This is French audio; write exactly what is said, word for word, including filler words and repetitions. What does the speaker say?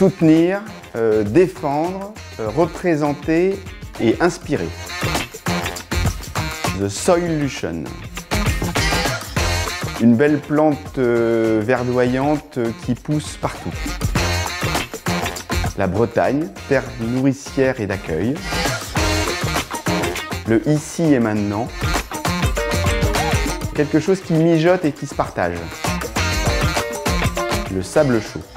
soutenir, euh, défendre, euh, représenter et inspirer. The Soilution. Une belle plante euh, verdoyante euh, qui pousse partout. La Bretagne, terre nourricière et d'accueil. Le ici et maintenant. Quelque chose qui mijote et qui se partage. Le sable chaud.